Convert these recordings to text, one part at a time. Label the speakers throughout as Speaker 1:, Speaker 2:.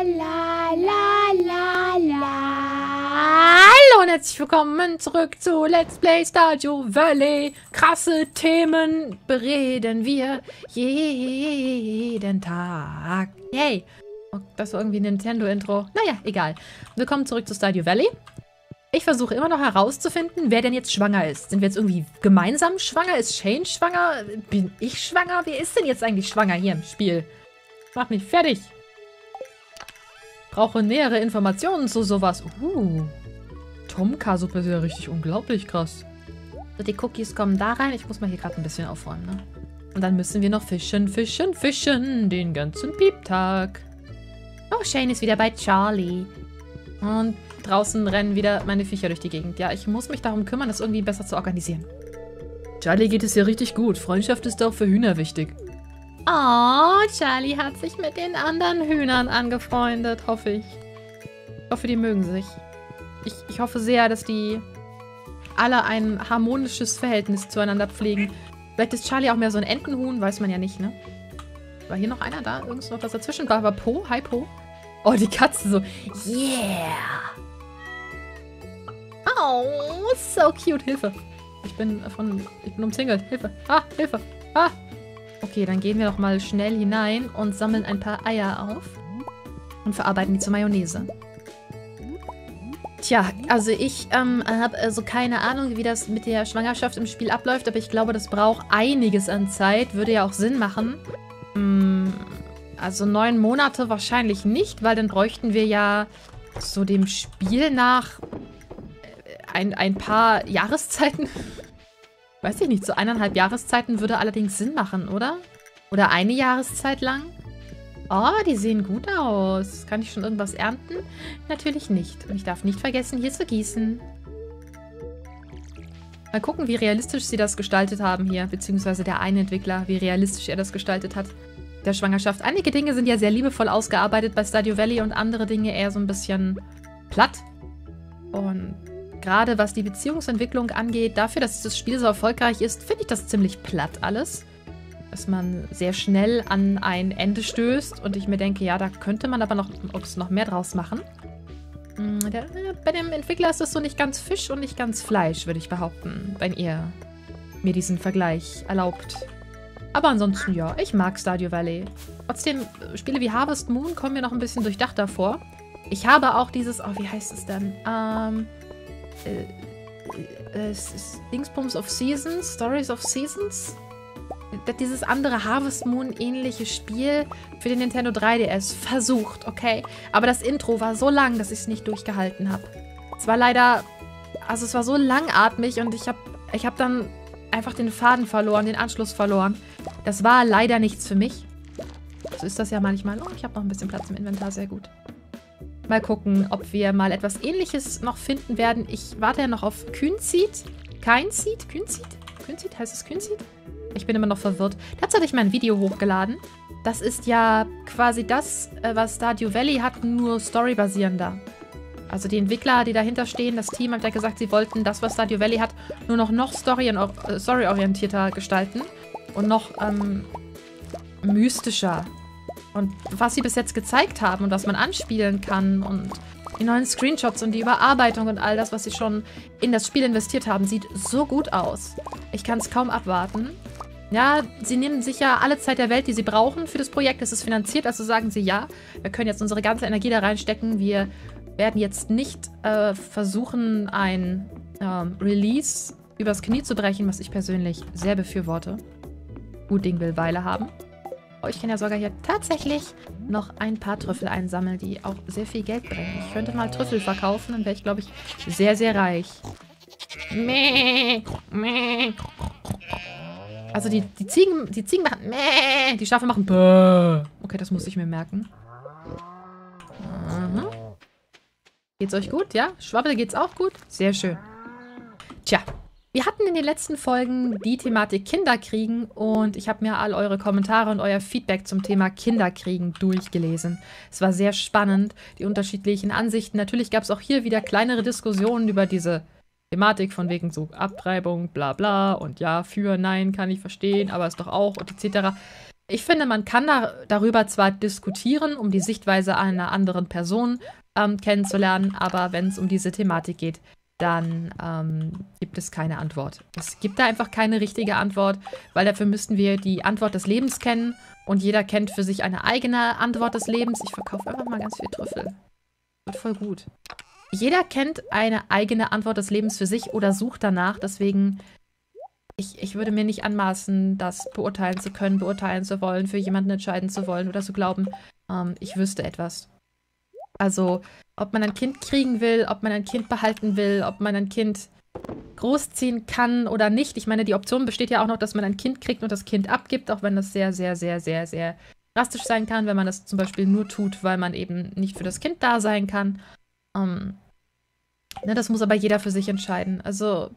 Speaker 1: la, la, la, la. Hallo und herzlich willkommen zurück zu Let's Play Stardew Valley. Krasse Themen bereden wir jeden Tag. Yay. Oh, das war irgendwie ein Nintendo-Intro. Naja, egal. Willkommen zurück zu Stardew Valley. Ich versuche immer noch herauszufinden, wer denn jetzt schwanger ist. Sind wir jetzt irgendwie gemeinsam schwanger? Ist Shane schwanger? Bin ich schwanger? Wer ist denn jetzt eigentlich schwanger hier im Spiel? Mach mich fertig. Brauche nähere Informationen zu sowas. Tomka-Suppe ist ja richtig unglaublich krass. So, die Cookies kommen da rein. Ich muss mal hier gerade ein bisschen aufräumen, ne? Und dann müssen wir noch fischen, fischen, fischen. Den ganzen Pieptag. Oh, Shane ist wieder bei Charlie. Und draußen rennen wieder meine Viecher durch die Gegend. Ja, ich muss mich darum kümmern, das irgendwie besser zu organisieren. Charlie geht es ja richtig gut. Freundschaft ist auch für Hühner wichtig. Oh, Charlie hat sich mit den anderen Hühnern angefreundet, hoffe ich. Ich hoffe, die mögen sich. Ich hoffe sehr, dass die alle ein harmonisches Verhältnis zueinander pflegen. Vielleicht ist Charlie auch mehr so ein Entenhuhn, weiß man ja nicht, ne? War hier noch einer da? Irgendwas noch was dazwischen? War Po? Hi, Po? Oh, die Katze so. Yeah! Oh, so cute. Hilfe. Ich bin umzingelt. Hilfe. Ah, Hilfe. Ah! Okay, dann gehen wir doch mal schnell hinein und sammeln ein paar Eier auf und verarbeiten die zur Mayonnaise. Tja, also ich habe also keine Ahnung, wie das mit der Schwangerschaft im Spiel abläuft, aber ich glaube, das braucht einiges an Zeit. Würde ja auch Sinn machen. Also 9 Monate wahrscheinlich nicht, weil dann bräuchten wir ja so dem Spiel nach ein paar Jahreszeiten. Weiß ich nicht, so 1,5 Jahreszeiten würde allerdings Sinn machen, oder? Oder eine Jahreszeit lang? Oh, die sehen gut aus. Kann ich schon irgendwas ernten? Natürlich nicht. Und ich darf nicht vergessen, hier zu gießen. Mal gucken, wie realistisch sie das gestaltet haben hier. Beziehungsweise der eine Entwickler, wie realistisch er das gestaltet hat. Der Schwangerschaft. Einige Dinge sind ja sehr liebevoll ausgearbeitet bei Stardew Valley und andere Dinge eher so ein bisschen platt. Und gerade was die Beziehungsentwicklung angeht, dafür, dass dieses Spiel so erfolgreich ist, finde ich das ziemlich platt alles. Dass man sehr schnell an ein Ende stößt und ich mir denke, ja, da könnte man aber noch mehr draus machen. Bei dem Entwickler ist das so nicht ganz Fisch und nicht ganz Fleisch, würde ich behaupten, wenn ihr mir diesen Vergleich erlaubt. Aber ansonsten, ja, ich mag Stardew Valley. Trotzdem, Spiele wie Harvest Moon kommen mir noch ein bisschen durchdachter vor. Ich habe auch dieses, oh, wie heißt es denn? Dingsbums of Seasons, Stories of Seasons. Dieses andere Harvest Moon ähnliche Spiel für den Nintendo 3DS versucht, okay? Aber das Intro war so lang, dass ich es nicht durchgehalten habe. Es war leider, also es war so langatmig und ich hab dann einfach den Faden verloren, den Anschluss verloren. Das war leider nichts für mich. So ist das ja manchmal. Oh, ich habe noch ein bisschen Platz im Inventar, sehr gut. Mal gucken, ob wir mal etwas Ähnliches noch finden werden. Ich warte ja noch auf Kühnseed. Kühnseed? Kühnseed? Heißt es Kühnseed? Ich bin immer noch verwirrt. Dazu hatte ich mal ein Video hochgeladen. Das ist ja quasi das, was Stardew Valley hat, nur storybasierender. Also die Entwickler, die dahinter stehen, das Team hat ja gesagt, sie wollten das, was Stardew Valley hat, nur noch storyorientierter gestalten. Und noch mystischer. Und was sie bis jetzt gezeigt haben und was man anspielen kann und die neuen Screenshots und die Überarbeitung und all das, was sie schon in das Spiel investiert haben, sieht so gut aus. Ich kann es kaum abwarten. Ja, sie nehmen sich ja alle Zeit der Welt, die sie brauchen für das Projekt. Es ist finanziert, also sagen sie, ja, wir können jetzt unsere ganze Energie da reinstecken. Wir werden jetzt nicht versuchen, ein Release übers Knie zu brechen, was ich persönlich sehr befürworte. Gut Ding will Weile haben. Oh, ich kann ja sogar hier tatsächlich noch ein paar Trüffel einsammeln, die auch sehr viel Geld bringen. Ich könnte mal Trüffel verkaufen, dann wäre ich, glaube ich, sehr, sehr reich. Also die Ziegen machen Mäh, die Schafe machen Bäh. Okay, das muss ich mir merken. Geht's euch gut? Ja? Schwabbel geht's auch gut? Sehr schön. Tja. Wir hatten in den letzten Folgen die Thematik Kinderkriegen und ich habe mir all eure Kommentare und euer Feedback zum Thema Kinderkriegen durchgelesen. Es war sehr spannend, die unterschiedlichen Ansichten. Natürlich gab es auch hier wieder kleinere Diskussionen über diese Thematik von wegen so Abtreibung, bla bla und ja, für, nein, kann ich verstehen, aber ist doch auch und etc. Ich finde, man kann darüber zwar diskutieren, um die Sichtweise einer anderen Person kennenzulernen, aber wenn es um diese Thematik geht, dann gibt es keine Antwort. Es gibt da einfach keine richtige Antwort, weil dafür müssten wir die Antwort des Lebens kennen und jeder kennt für sich eine eigene Antwort des Lebens. Ich verkaufe einfach mal ganz viel Trüffel. Wird voll gut. Jeder kennt eine eigene Antwort des Lebens für sich oder sucht danach, deswegen ich würde mir nicht anmaßen, das beurteilen zu können, beurteilen zu wollen, für jemanden entscheiden zu wollen oder zu glauben, ich wüsste etwas. Also, ob man ein Kind kriegen will, ob man ein Kind behalten will, ob man ein Kind großziehen kann oder nicht. Ich meine, die Option besteht ja auch noch, dass man ein Kind kriegt und das Kind abgibt, auch wenn das sehr, sehr, sehr, sehr, sehr drastisch sein kann, wenn man das zum Beispiel nur tut, weil man eben nicht für das Kind da sein kann. Ne, das muss aber jeder für sich entscheiden. Also,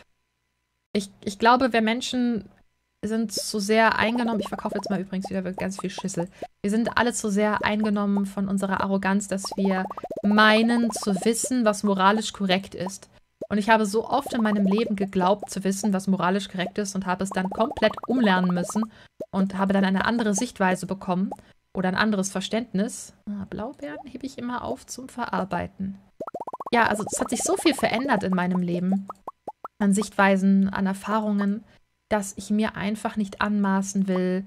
Speaker 1: ich glaube, wir Menschen sind so sehr eingenommen, ich verkaufe jetzt mal übrigens wieder ganz viel Schüssel, wir sind alle so sehr eingenommen von unserer Arroganz, dass wir meinen zu wissen, was moralisch korrekt ist. Und ich habe so oft in meinem Leben geglaubt zu wissen, was moralisch korrekt ist und habe es dann komplett umlernen müssen und habe dann eine andere Sichtweise bekommen oder ein anderes Verständnis. Blaubeeren hebe ich immer auf zum Verarbeiten. Ja, also es hat sich so viel verändert in meinem Leben, an Sichtweisen, an Erfahrungen, dass ich mir einfach nicht anmaßen will,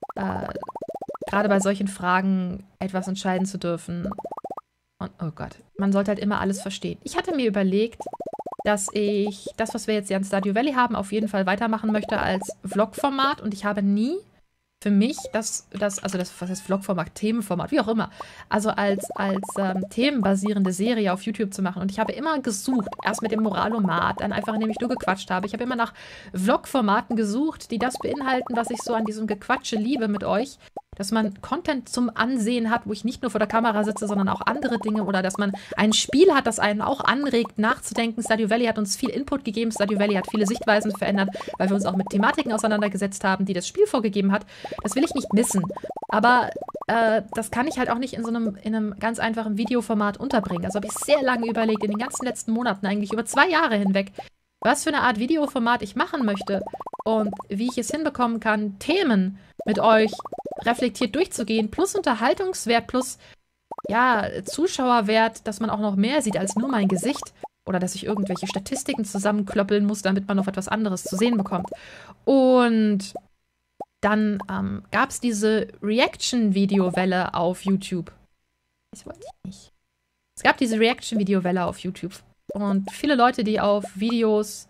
Speaker 1: gerade bei solchen Fragen etwas entscheiden zu dürfen. Und, oh Gott, man sollte halt immer alles verstehen. Ich hatte mir überlegt, dass ich das, was wir jetzt hier an Stardew Valley haben, auf jeden Fall weitermachen möchte als Vlog-Format. Und ich habe nie für mich was heißt Vlog-Format, Themenformat, wie auch immer, also als themenbasierende Serie auf YouTube zu machen. Und ich habe immer gesucht, erst mit dem Moralomat, dann einfach, indem ich nur gequatscht habe. Ich habe immer nach Vlog-Formaten gesucht, die das beinhalten, was ich so an diesem Gequatsche liebe mit euch. Dass man Content zum Ansehen hat, wo ich nicht nur vor der Kamera sitze, sondern auch andere Dinge. Oder dass man ein Spiel hat, das einen auch anregt, nachzudenken. Stardew Valley hat uns viel Input gegeben. Stardew Valley hat viele Sichtweisen verändert, weil wir uns auch mit Thematiken auseinandergesetzt haben, die das Spiel vorgegeben hat. Das will ich nicht missen. Aber das kann ich halt auch nicht in einem ganz einfachen Videoformat unterbringen. Also habe ich sehr lange überlegt, in den ganzen letzten Monaten, eigentlich über 2 Jahre hinweg, was für eine Art Videoformat ich machen möchte und wie ich es hinbekommen kann, Themen mit euch reflektiert durchzugehen, plus Unterhaltungswert, plus, ja, Zuschauerwert, dass man auch noch mehr sieht als nur mein Gesicht oder dass ich irgendwelche Statistiken zusammenklöppeln muss, damit man noch etwas anderes zu sehen bekommt. Und dann gab es diese Reaction-Video-Welle auf YouTube. Das wollte ich nicht. Es gab diese Reaction-Video-Welle auf YouTube. Und viele Leute, die auf Videos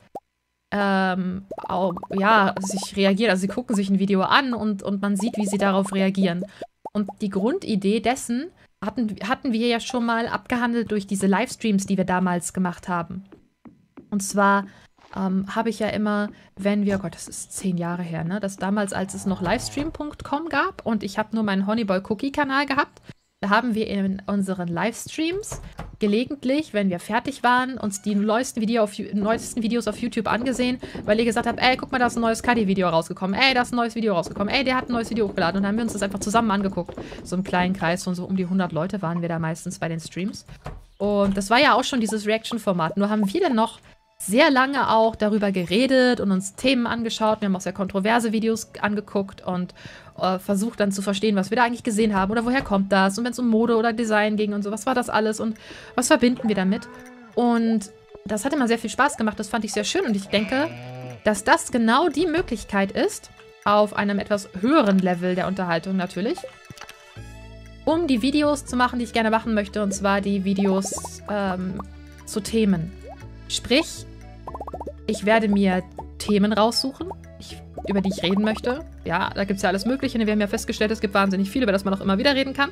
Speaker 1: sich reagieren, also sie gucken sich ein Video an und man sieht, wie sie darauf reagieren. Und die Grundidee dessen hatten wir ja schon mal abgehandelt durch diese Livestreams, die wir damals gemacht haben. Und zwar habe ich ja immer, wenn wir, oh Gott, das ist 10 Jahre her, ne? Das damals, als es noch livestream.com gab und ich habe nur meinen Honeyboy Cookie Kanal gehabt, da haben wir in unseren Livestreams gelegentlich, wenn wir fertig waren, uns die neuesten Videos auf YouTube angesehen, weil ihr gesagt habt, ey, guck mal, da ist ein neues Cuddy-Video rausgekommen, ey, da ist ein neues Video rausgekommen, ey, der hat ein neues Video hochgeladen und dann haben wir uns das einfach zusammen angeguckt. So im kleinen Kreis von so um die 100 Leute waren wir da meistens bei den Streams. Und das war ja auch schon dieses Reaction-Format, nur haben wir dann noch sehr lange auch darüber geredet und uns Themen angeschaut. Wir haben auch sehr kontroverse Videos angeguckt und versucht dann zu verstehen, was wir da eigentlich gesehen haben oder woher kommt das und wenn es um Mode oder Design ging und so, was war das alles und was verbinden wir damit. Und das hat immer sehr viel Spaß gemacht, das fand ich sehr schön und ich denke, dass das genau die Möglichkeit ist, auf einem etwas höheren Level der Unterhaltung natürlich, um die Videos zu machen, die ich gerne machen möchte, und zwar die Videos zu Themen. Sprich, ich werde mir Themen raussuchen, über die ich reden möchte. Ja, da gibt es ja alles Mögliche. Wir haben ja festgestellt, es gibt wahnsinnig viel, über das man auch immer wieder reden kann.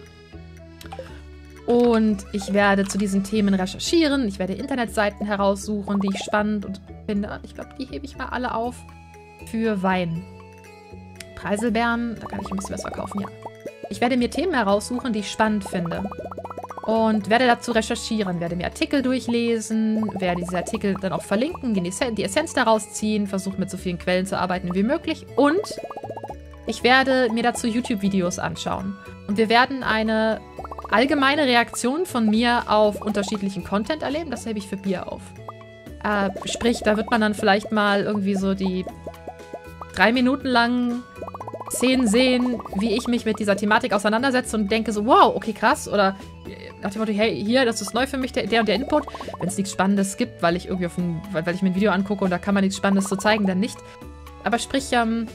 Speaker 1: Und ich werde zu diesen Themen recherchieren. Ich werde Internetseiten heraussuchen, die ich spannend und finde. Ich glaube, die hebe ich mal alle auf für Wein. Preiselbeeren, da kann ich ein bisschen was verkaufen, ja. Ich werde mir Themen heraussuchen, die ich spannend finde. Und werde dazu recherchieren, werde mir Artikel durchlesen, werde diese Artikel dann auch verlinken, die Essenz daraus ziehen, versuche mit so vielen Quellen zu arbeiten wie möglich und ich werde mir dazu YouTube-Videos anschauen. Und wir werden eine allgemeine Reaktion von mir auf unterschiedlichen Content erleben, das hebe ich für Bier auf. Sprich, da wird man dann vielleicht mal irgendwie so die 3 Minuten lang Szenen sehen, wie ich mich mit dieser Thematik auseinandersetze und denke so, wow, okay, krass. Oder nach dem Motto, hey, hier, das ist neu für mich, der und der Input. Wenn es nichts Spannendes gibt, weil ich irgendwie weil ich mir ein Video angucke und da kann man nichts Spannendes zu zeigen, dann nicht. Aber sprich,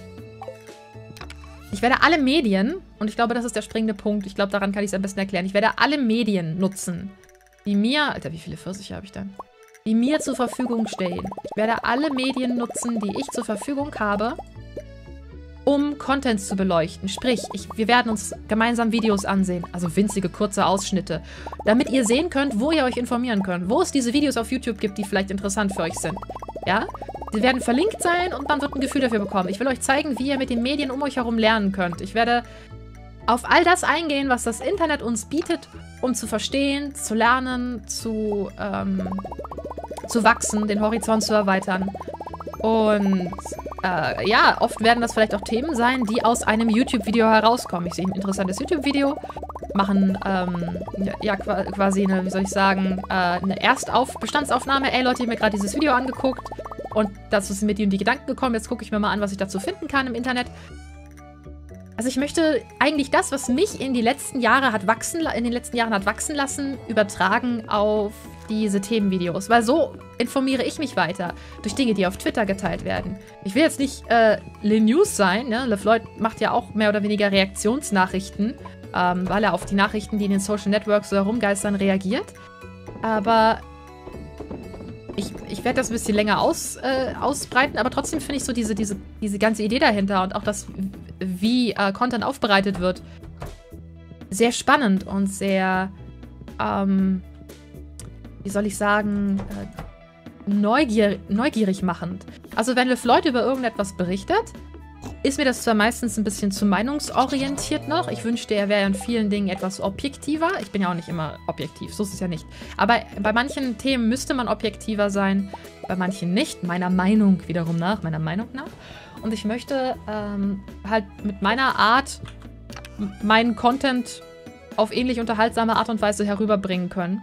Speaker 1: ich werde alle Medien, und ich glaube, das ist der springende Punkt, ich glaube, daran kann ich es am besten erklären, ich werde alle Medien nutzen, die mir, Alter, wie viele Pfirsiche habe ich dann? Die mir zur Verfügung stehen. Ich werde alle Medien nutzen, die ich zur Verfügung habe, um Content zu beleuchten. Sprich, wir werden uns gemeinsam Videos ansehen, also winzige, kurze Ausschnitte, damit ihr sehen könnt, wo ihr euch informieren könnt, wo es diese Videos auf YouTube gibt, die vielleicht interessant für euch sind. Ja? Die werden verlinkt sein und man wird ein Gefühl dafür bekommen. Ich will euch zeigen, wie ihr mit den Medien um euch herum lernen könnt. Ich werde auf all das eingehen, was das Internet uns bietet, um zu verstehen, zu lernen, zu wachsen, den Horizont zu erweitern. Und ja, oft werden das vielleicht auch Themen sein, die aus einem YouTube-Video herauskommen. Ich sehe ein interessantes YouTube-Video, machen ja quasi eine, wie soll ich sagen, eine Bestandsaufnahme. Ey Leute, ich habe mir gerade dieses Video angeguckt und dazu sind mir die und die Gedanken gekommen. Jetzt gucke ich mir mal an, was ich dazu finden kann im Internet. Also ich möchte eigentlich das, was mich in den letzten Jahren hat wachsen lassen, übertragen auf diese Themenvideos. Weil so informiere ich mich weiter. Durch Dinge, die auf Twitter geteilt werden. Ich will jetzt nicht Le News sein. Ne? LeFloid macht ja auch mehr oder weniger Reaktionsnachrichten, weil er auf die Nachrichten, die in den Social Networks so herumgeistern, reagiert. Aber ich werde das ein bisschen länger ausbreiten, aber trotzdem finde ich so diese ganze Idee dahinter und auch das, wie Content aufbereitet wird, sehr spannend und sehr, wie soll ich sagen, neugierig machend. Also wenn LeFloid über irgendetwas berichtet, ist mir das zwar meistens ein bisschen zu meinungsorientiert noch. Ich wünschte, er wäre in vielen Dingen etwas objektiver. Ich bin ja auch nicht immer objektiv, so ist es ja nicht. Aber bei manchen Themen müsste man objektiver sein, bei manchen nicht. Meiner Meinung nach. Und ich möchte halt mit meiner Art meinen Content auf ähnlich unterhaltsame Art und Weise herüberbringen können.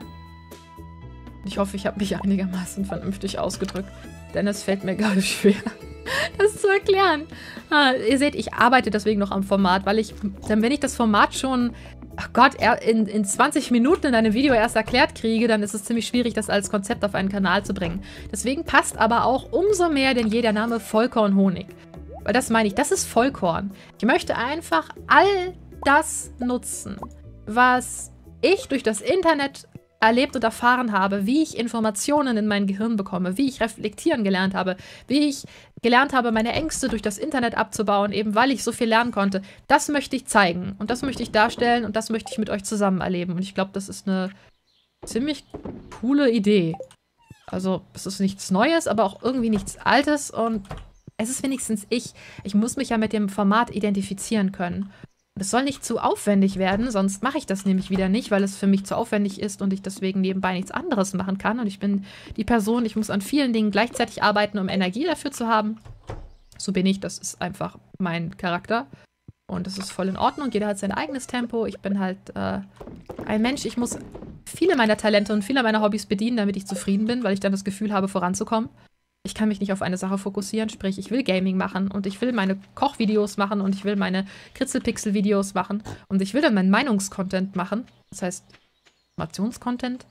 Speaker 1: Ich hoffe, ich habe mich einigermaßen vernünftig ausgedrückt, denn es fällt mir gerade schwer, das zu erklären. Ihr seht, ich arbeite deswegen noch am Format, weil wenn ich das Format schon, ach Gott, in 20 Minuten in einem Video erst erklärt kriege, dann ist es ziemlich schwierig, das als Konzept auf einen Kanal zu bringen. Deswegen passt aber auch umso mehr denn je der Name Vollkornhonig. Weil das meine ich, das ist Vollkorn. Ich möchte einfach all das nutzen, was ich durch das Internet erlebt und erfahren habe, wie ich Informationen in mein Gehirn bekomme, wie ich reflektieren gelernt habe, wie ich gelernt habe, meine Ängste durch das Internet abzubauen, eben weil ich so viel lernen konnte. Das möchte ich zeigen und das möchte ich darstellen und das möchte ich mit euch zusammen erleben. Und ich glaube, das ist eine ziemlich coole Idee. Also, es ist nichts Neues, aber auch irgendwie nichts Altes und es ist wenigstens ich. Ich muss mich ja mit dem Format identifizieren können. Es soll nicht zu aufwendig werden, sonst mache ich das nämlich wieder nicht, weil es für mich zu aufwendig ist und ich deswegen nebenbei nichts anderes machen kann. Und ich bin die Person, ich muss an vielen Dingen gleichzeitig arbeiten, um Energie dafür zu haben. So bin ich, das ist einfach mein Charakter. Und das ist voll in Ordnung, jeder hat sein eigenes Tempo. Ich bin halt ein Mensch, ich muss viele meiner Talente und viele meiner Hobbys bedienen, damit ich zufrieden bin, weil ich dann das Gefühl habe, voranzukommen. Ich kann mich nicht auf eine Sache fokussieren, sprich, ich will Gaming machen und ich will meine Kochvideos machen und ich will meine Kritzelpixel-Videos machen und ich will dann meinen Meinungscontent machen. Das heißt, Informationscontent.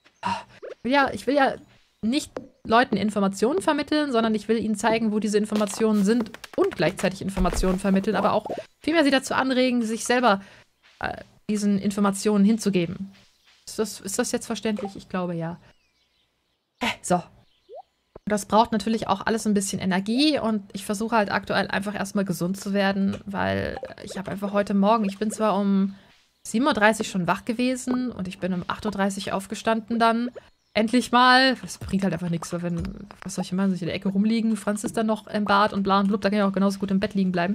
Speaker 1: Ich will ja nicht Leuten Informationen vermitteln, sondern ich will ihnen zeigen, wo diese Informationen sind und gleichzeitig Informationen vermitteln, aber auch vielmehr sie dazu anregen, sich selber diesen Informationen hinzugeben. Ist das jetzt verständlich? Ich glaube, ja. So. Das braucht natürlich auch alles ein bisschen Energie und ich versuche halt aktuell einfach erstmal gesund zu werden, weil ich habe einfach heute Morgen, ich bin zwar um 7:30 Uhr schon wach gewesen und ich bin um 8:30 Uhr aufgestanden dann. Endlich mal. Das bringt halt einfach nichts, weil was soll ich machen, sich in der Ecke rumliegen, Franz ist dann noch im Bad und bla und blub, da kann ich auch genauso gut im Bett liegen bleiben.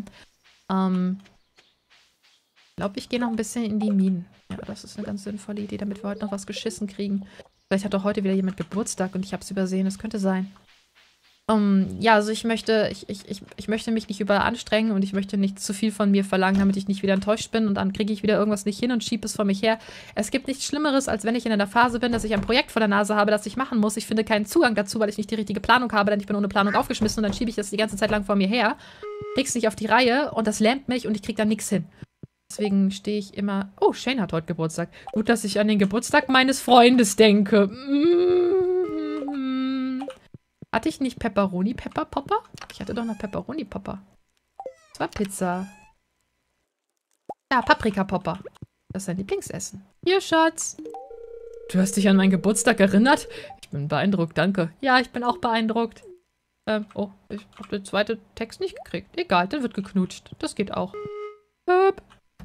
Speaker 1: Ich glaube, ich gehe noch ein bisschen in die Minen. Ja, das ist eine ganz sinnvolle Idee, damit wir heute noch was geschissen kriegen. Vielleicht hat doch heute wieder jemand Geburtstag und ich habe es übersehen. Das könnte sein. Ja, also ich möchte mich nicht überanstrengen und ich möchte nicht zu viel von mir verlangen, damit ich nicht wieder enttäuscht bin und dann kriege ich wieder irgendwas nicht hin und schiebe es vor mich her. Es gibt nichts Schlimmeres, als wenn ich in einer Phase bin, dass ich ein Projekt vor der Nase habe, das ich machen muss. Ich finde keinen Zugang dazu, weil ich nicht die richtige Planung habe, denn ich bin ohne Planung aufgeschmissen und dann schiebe ich das die ganze Zeit lang vor mir her. krieg's nicht auf die Reihe und das lähmt mich und ich krieg da nichts hin. Deswegen stehe ich immer... Oh, Shane hat heute Geburtstag. Gut, dass ich an den Geburtstag meines Freundes denke. Hatte ich nicht Pepperoni-Pepper-Popper? Ich hatte doch noch Pepperoni-Popper. Das war Pizza. Ja, Paprika-Popper. Das ist dein Lieblingsessen. Hier, Schatz. Du hast dich an meinen Geburtstag erinnert? Ich bin beeindruckt, danke. Ja, ich bin auch beeindruckt. Oh, ich habe den zweiten Text nicht gekriegt. Egal, dann wird geknutscht. Das geht auch. Hüp.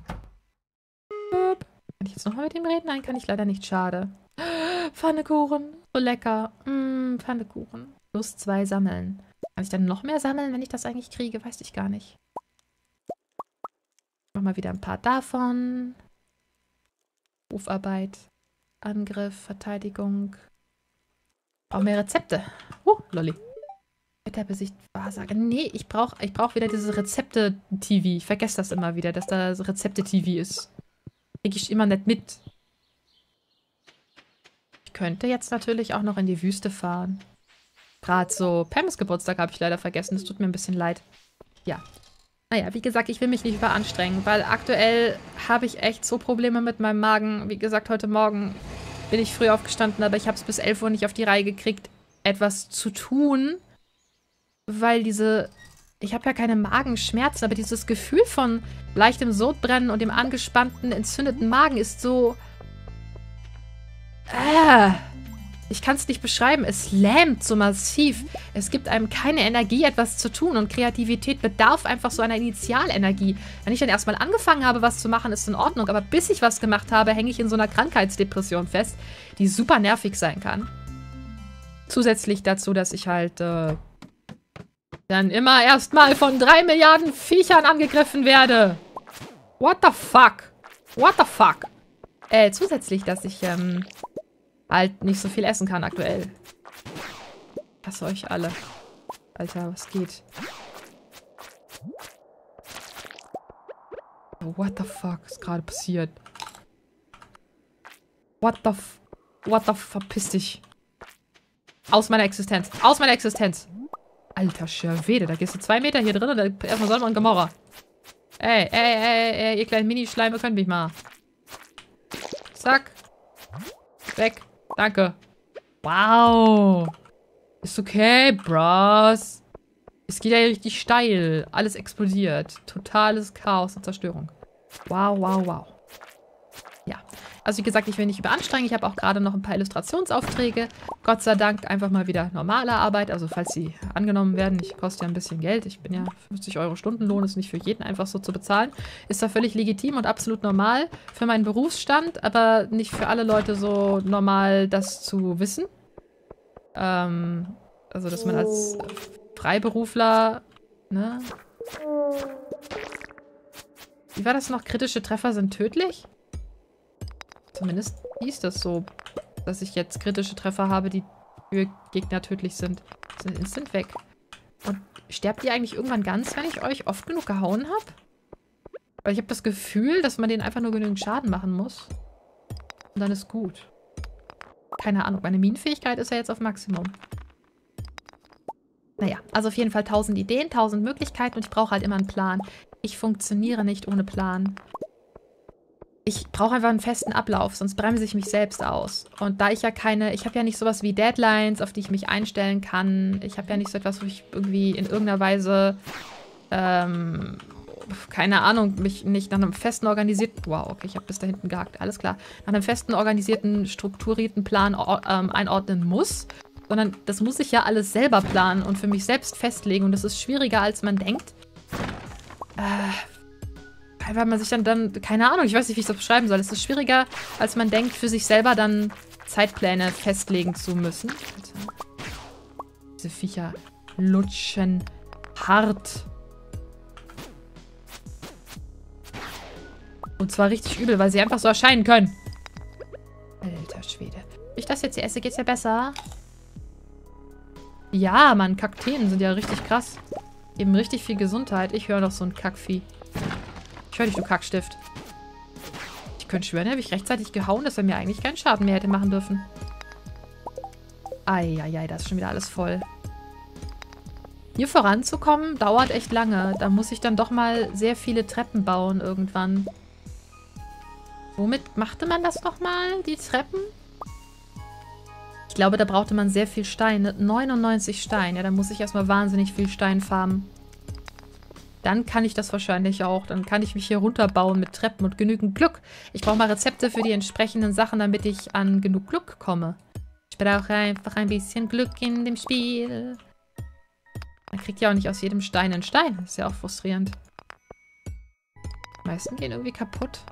Speaker 1: Hüp. Kann ich jetzt nochmal mit ihm reden? Nein, kann ich leider nicht. Schade. Pfannekuchen. So lecker. Pfannekuchen. Plus 2 sammeln. Kann ich dann noch mehr sammeln, wenn ich das eigentlich kriege? Weiß ich gar nicht. Mach mal wieder ein paar davon. Hofarbeit. Angriff, Verteidigung. Auch mehr Rezepte. Lolli. Wetter besiegt Wahrsage. Nee, ich brauch wieder diese Rezepte-TV. Ich vergesse das immer wieder, dass da so Rezepte-TV ist. Krieg ich immer nicht mit. Ich könnte jetzt natürlich auch noch in die Wüste fahren. Gerade so Pams Geburtstag habe ich leider vergessen. Das tut mir ein bisschen leid. Ja. Naja, wie gesagt, ich will mich nicht überanstrengen, weil aktuell habe ich echt so Probleme mit meinem Magen. Wie gesagt, heute Morgen bin ich früh aufgestanden, aber ich habe es bis 11 Uhr nicht auf die Reihe gekriegt, etwas zu tun, weil ich habe ja keine Magenschmerzen, aber dieses Gefühl von leichtem Sodbrennen und dem angespannten, entzündeten Magen ist so... Ich kann es nicht beschreiben. Es lähmt so massiv. Es gibt einem keine Energie, etwas zu tun. Und Kreativität bedarf einfach so einer Initialenergie. Wenn ich dann erstmal angefangen habe, was zu machen, ist in Ordnung. Aber bis ich was gemacht habe, hänge ich in so einer Krankheitsdepression fest, die super nervig sein kann. Zusätzlich dazu, dass ich halt dann immer erstmal von 3 Milliarden Viechern angegriffen werde. What the fuck? What the fuck? Zusätzlich, dass ich halt nicht so viel essen kann aktuell. Ich hasse euch alle. Alter, was geht? Oh, what the fuck ist gerade passiert? What the verpiss dich. Aus meiner Existenz. Aus meiner Existenz. Alter Schwede, da gehst du 2 Meter hier drin und dann erstmal Sonne und Gomorra. Ey, ihr kleinen Minischleime könnt mich mal. Zack. Weg. Danke. Wow. Ist okay, Bros. Es geht ja richtig steil. Alles explodiert. Totales Chaos und Zerstörung. Wow, wow, wow. Ja. Also wie gesagt, ich will nicht überanstrengen. Ich habe auch gerade noch ein paar Illustrationsaufträge. Gott sei Dank einfach mal wieder normale Arbeit. Also falls sie angenommen werden. Ich koste ja ein bisschen Geld. Ich bin ja 50 € Stundenlohn. Ist nicht für jeden einfach so zu bezahlen. Ist da völlig legitim und absolut normal für meinen Berufsstand. Aber nicht für alle Leute so normal, das zu wissen. Also dass man als Freiberufler... Ne? Wie war das noch? Kritische Treffer sind tödlich? Zumindest hieß das so, dass ich jetzt kritische Treffer habe, die für Gegner tödlich sind. Sind instant weg. Und sterbt ihr eigentlich irgendwann ganz, wenn ich euch oft genug gehauen habe? Weil ich habe das Gefühl, dass man denen einfach nur genügend Schaden machen muss. Und dann ist gut. Keine Ahnung, meine Minenfähigkeit ist ja jetzt auf Maximum. Naja, also auf jeden Fall 1000 Ideen, 1000 Möglichkeiten und ich brauche halt immer einen Plan. Ich funktioniere nicht ohne Plan. Ich brauche einfach einen festen Ablauf, sonst bremse ich mich selbst aus. Und da ich ja ich habe ja nicht sowas wie Deadlines, auf die ich mich einstellen kann. Ich habe ja nicht so etwas, wo ich irgendwie in irgendeiner Weise, keine Ahnung, mich nicht nach einem festen organisierten, wow, okay, ich habe bis da hinten gehackt, alles klar, nach einem festen, organisierten, strukturierten Plan einordnen muss. Sondern das muss ich ja alles selber planen und für mich selbst festlegen. Und das ist schwieriger, als man denkt. Weil man sich dann, keine Ahnung, ich weiß nicht, wie ich das beschreiben soll. Es ist schwieriger, als man denkt, für sich selber dann Zeitpläne festlegen zu müssen. Alter. Diese Viecher lutschen hart. Und zwar richtig übel, weil sie einfach so erscheinen können. Alter Schwede. Wenn ich das jetzt hier esse, geht's ja besser. Ja, Mann, Kakteen sind ja richtig krass. Geben richtig viel Gesundheit. Ich höre noch so ein Kackvieh. Ich höre dich, du Kackstift. Ich könnte schwören, habe ich rechtzeitig gehauen, dass er mir eigentlich keinen Schaden mehr hätte machen dürfen. Eieiei, da ist schon wieder alles voll. Hier voranzukommen, dauert echt lange. Da muss ich dann doch mal sehr viele Treppen bauen irgendwann. Womit machte man das nochmal, die Treppen? Ich glaube, da brauchte man sehr viel Stein. 99 Stein. Ja, da muss ich erstmal wahnsinnig viel Stein farmen. Dann kann ich das wahrscheinlich auch. Dann kann ich mich hier runterbauen mit Treppen und genügend Glück. Ich brauche mal Rezepte für die entsprechenden Sachen, damit ich an genug Glück komme. Ich brauche einfach ein bisschen Glück in dem Spiel. Man kriegt ja auch nicht aus jedem Stein einen Stein. Das ist ja auch frustrierend. Die meisten gehen irgendwie kaputt.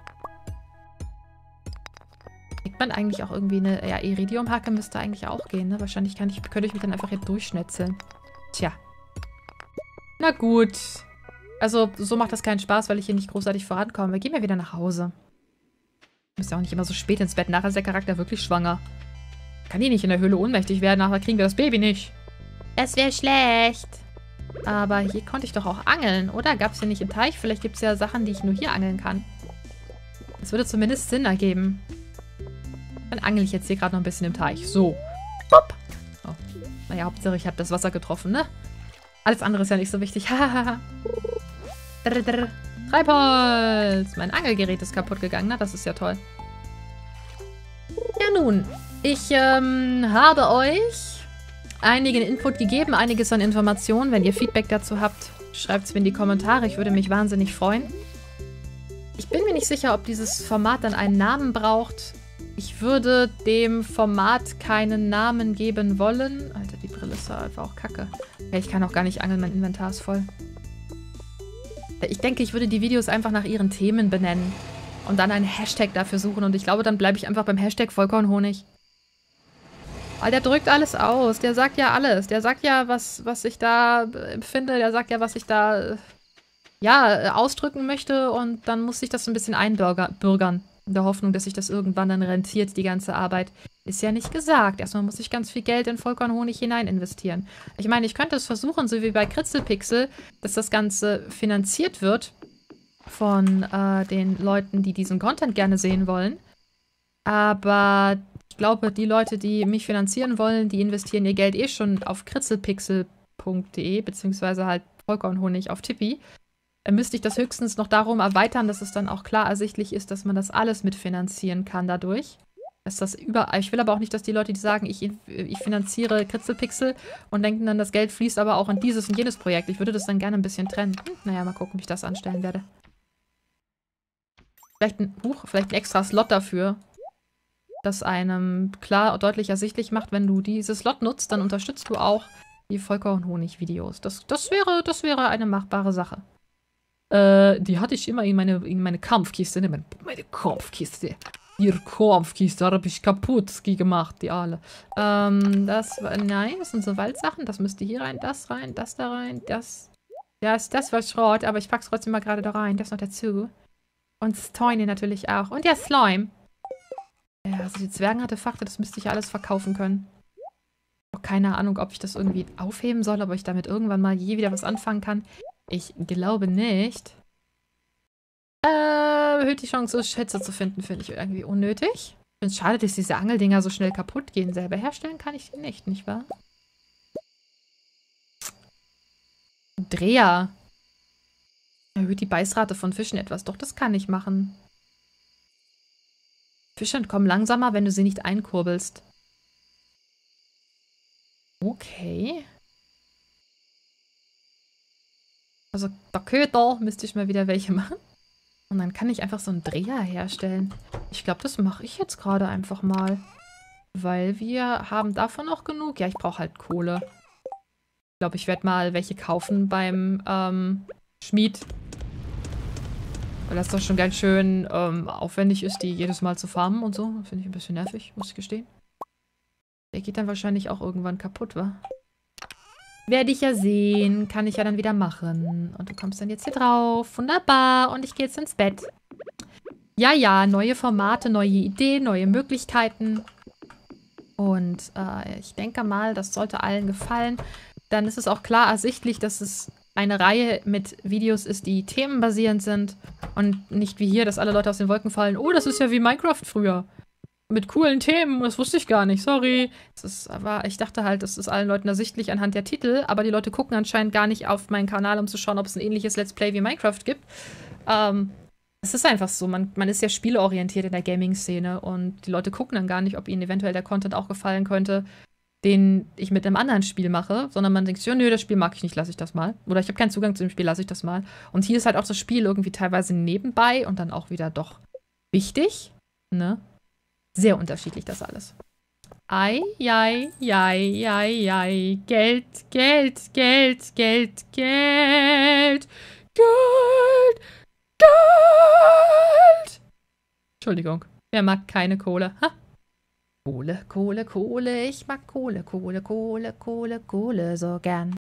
Speaker 1: Kriegt man eigentlich auch irgendwie eine... Ja, Iridium-Hacke müsste eigentlich auch gehen, ne? Wahrscheinlich könnte ich mich dann einfach hier durchschnetzeln. Tja. Na gut. Also, so macht das keinen Spaß, weil ich hier nicht großartig vorankomme. Wir gehen ja wieder nach Hause. Ist ja auch nicht immer so spät ins Bett. Nachher ist der Charakter wirklich schwanger. Kann die nicht in der Höhle ohnmächtig werden, nachher kriegen wir das Baby nicht. Das wäre schlecht. Aber hier konnte ich doch auch angeln, oder? Gab es hier nicht im Teich? Vielleicht gibt es ja Sachen, die ich nur hier angeln kann. Das würde zumindest Sinn ergeben. Dann angel ich jetzt hier gerade noch ein bisschen im Teich. So. Hopp. Oh. Naja, Hauptsache ich habe das Wasser getroffen, ne? Alles andere ist ja nicht so wichtig. Hahaha. Treibholz. Mein Angelgerät ist kaputt gegangen. Na, das ist ja toll. Ja nun. Ich habe euch einigen Input gegeben. Einiges an Informationen. Wenn ihr Feedback dazu habt, schreibt es mir in die Kommentare. Ich würde mich wahnsinnig freuen. Ich bin mir nicht sicher, ob dieses Format dann einen Namen braucht. Ich würde dem Format keinen Namen geben wollen. Alter, die Brille ist einfach auch kacke. Ja, ich kann auch gar nicht angeln, mein Inventar ist voll. Ich denke, ich würde die Videos einfach nach ihren Themen benennen. Und dann einen Hashtag dafür suchen. Und ich glaube, dann bleibe ich einfach beim Hashtag Vollkornhonig. Weil der drückt alles aus. Der sagt ja alles. Der sagt ja, was ich da empfinde. Der sagt ja, was ich da ja, ausdrücken möchte. Und dann muss ich das so ein bisschen einbürgern. In der Hoffnung, dass sich das irgendwann dann rentiert, die ganze Arbeit. Ist ja nicht gesagt. Erstmal muss ich ganz viel Geld in Vollkornhonig hinein investieren. Ich meine, ich könnte es versuchen, so wie bei Kritzelpixel, dass das Ganze finanziert wird von den Leuten, die diesen Content gerne sehen wollen. Aber ich glaube, die Leute, die mich finanzieren wollen, die investieren ihr Geld eh schon auf kritzelpixel.de, beziehungsweise halt Vollkornhonig auf Tipeee. Müsste ich das höchstens noch darum erweitern, dass es dann auch klar ersichtlich ist, dass man das alles mitfinanzieren kann dadurch. Dass das überall. Ich will aber auch nicht, dass die Leute, die sagen, ich finanziere Kritzelpixel und denken dann, das Geld fließt aber auch in dieses und jenes Projekt. Ich würde das dann gerne ein bisschen trennen. Naja, mal gucken, wie ich das anstellen werde. Vielleicht ein extra Slot dafür, das einem klar deutlich ersichtlich macht, wenn du dieses Slot nutzt, dann unterstützt du auch die Vollkornhonig-Videos. Das wäre eine machbare Sache. Die hatte ich immer in meine Kampfkiste, ne? Meine Kampfkiste. Ihre Kampfkiste habe ich kaputt gemacht, die alle. Nein, das sind so Waldsachen. Das müsste hier rein, das da rein, das. Ja, das war Schrott, aber ich pack's trotzdem mal gerade da rein. Das noch dazu. Und Stoine natürlich auch. Und der Slime. Ja, also die Zwergenartefakte, das müsste ich alles verkaufen können. Auch keine Ahnung, ob ich das irgendwie aufheben soll, aber ich damit irgendwann mal je wieder was anfangen kann. Ich glaube nicht. Erhöht die Chance, Schätze zu finden, finde ich irgendwie unnötig. Ich finde es schade, dass diese Angeldinger so schnell kaputt gehen. Selber herstellen kann ich die nicht wahr? Dreher. Erhöht die Beißrate von Fischen etwas. Doch, das kann ich machen. Fische entkommen langsamer, wenn du sie nicht einkurbelst. Okay. Also, der Köder müsste ich mal wieder welche machen. Und dann kann ich einfach so einen Dreher herstellen. Ich glaube, das mache ich jetzt gerade einfach mal. Weil wir haben davon noch genug. Ja, ich brauche halt Kohle. Ich glaube, ich werde mal welche kaufen beim Schmied. Weil das doch schon ganz schön aufwendig ist, die jedes Mal zu farmen und so. Finde ich ein bisschen nervig, muss ich gestehen. Der geht dann wahrscheinlich auch irgendwann kaputt, wa? Werde ich ja sehen. Kann ich ja dann wieder machen. Und du kommst dann jetzt hier drauf. Wunderbar. Und ich gehe jetzt ins Bett. Ja, ja. Neue Formate, neue Ideen, neue Möglichkeiten. Und ich denke mal, das sollte allen gefallen. Dann ist es auch klar ersichtlich, dass es eine Reihe mit Videos ist, die themenbasierend sind. Und nicht wie hier, dass alle Leute aus den Wolken fallen. Oh, das ist ja wie Minecraft früher. mit coolen Themen. Das wusste ich gar nicht, sorry. Aber ich dachte halt, das ist allen Leuten ersichtlich anhand der Titel, aber die Leute gucken anscheinend gar nicht auf meinen Kanal, um zu schauen, ob es ein ähnliches Let's Play wie Minecraft gibt. Es ist einfach so, man ist ja spieleorientiert in der Gaming-Szene und die Leute gucken dann gar nicht, ob ihnen eventuell der Content auch gefallen könnte, den ich mit einem anderen Spiel mache, sondern man denkt, ja, nö, das Spiel mag ich nicht, lasse ich das mal. Oder ich habe keinen Zugang zu dem Spiel, lasse ich das mal. Und hier ist halt auch das Spiel irgendwie teilweise nebenbei und dann auch wieder doch wichtig, ne? Sehr unterschiedlich das alles. Ei, jei, jei, jei, jei. Geld, Geld, Geld, Geld, Geld. Geld, Geld. Entschuldigung, wer mag keine Kohle? Ha? Kohle, Kohle, Kohle, ich mag Kohle, Kohle, Kohle, Kohle, Kohle so gern.